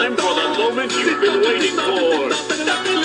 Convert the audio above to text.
time for the moment you've been waiting for.